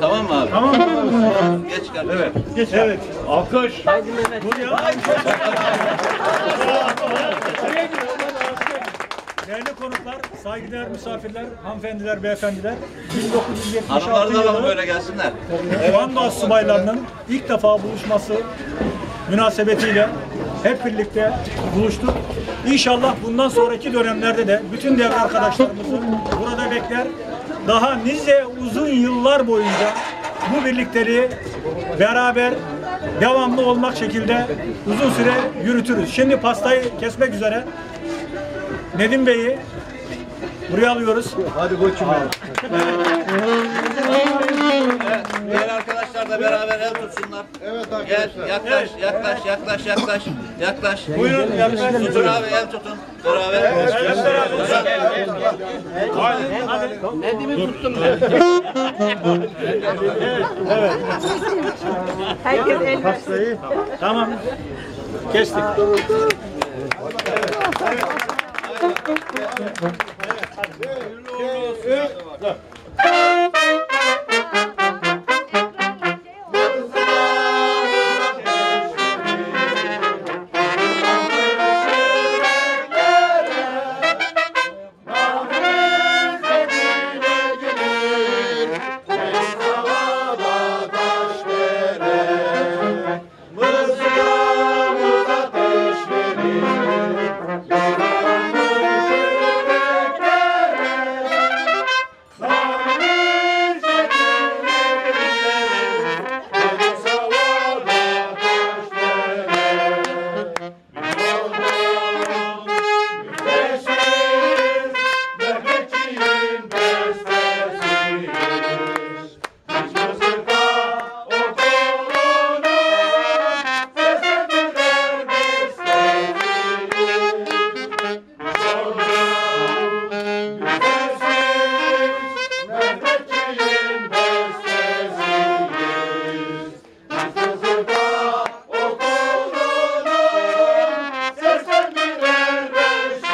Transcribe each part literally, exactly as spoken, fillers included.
Tamam mı abi? Tamam mı? Geç kardeşim. Evet. Geç. Evet. Alkış. Haydi Mehmet. Buraya. Değerli konuklar, saygıdeğer misafirler, hanımefendiler, beyefendiler, bin dokuz yüz yetmiş altı Hanımları da alalım yılı böyle gelsinler. Komando subaylarının ilk defa buluşması münasebetiyle hep birlikte buluştuk. İnşallah bundan sonraki dönemlerde de bütün devre arkadaşlarımızı burada bekler. Daha nice uzun yıllar boyunca bu birlikteliği beraber devamlı olmak şekilde uzun süre yürütürüz. Şimdi pastayı kesmek üzere Nedim Bey'i buraya alıyoruz. Hadi koçum benim. Evet, diğer arkadaşlar da beraber el tutsunlar. Evet arkadaşlar. Gel, yaklaş, yaklaş, yaklaş, yaklaş, yaklaş. Buyurun, yaklaş. Tutun abi, el tutun. Beraber. Nedim'i tuttum ben. Herkes el Pastayı. Tamam. Kestik.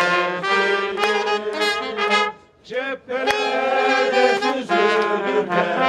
Cephelerde süzülürken